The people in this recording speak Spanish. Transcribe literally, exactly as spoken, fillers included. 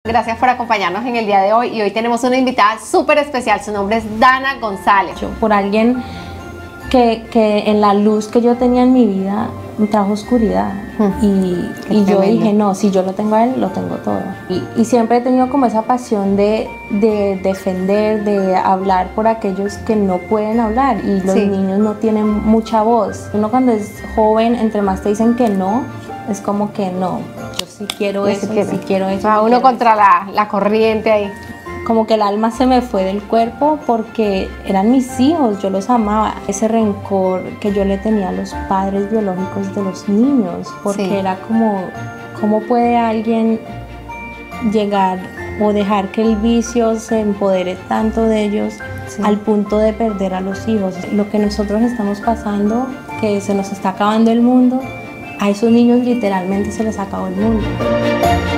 Gracias por acompañarnos en el día de hoy y hoy tenemos una invitada súper especial, su nombre es Dana González. Por alguien que, que en la luz que yo tenía en mi vida me trajo oscuridad mm. y, y yo dije no, si yo lo tengo a él, lo tengo todo. Y, y siempre he tenido como esa pasión de, de defender, de hablar por aquellos que no pueden hablar y los sí. niños no tienen mucha voz. Uno cuando es joven, entre más te dicen que no, es como que no. Si quiero eso, si quiero, quiero eso. Va uno contra la, la corriente ahí. Como que el alma se me fue del cuerpo porque eran mis hijos, yo los amaba. Ese rencor que yo le tenía a los padres biológicos de los niños, porque sí. era como, ¿cómo puede alguien llegar o dejar que el vicio se empodere tanto de ellos sí. al punto de perder a los hijos? Lo que nosotros estamos pasando, que se nos está acabando el mundo, a esos niños literalmente se les acabó el mundo.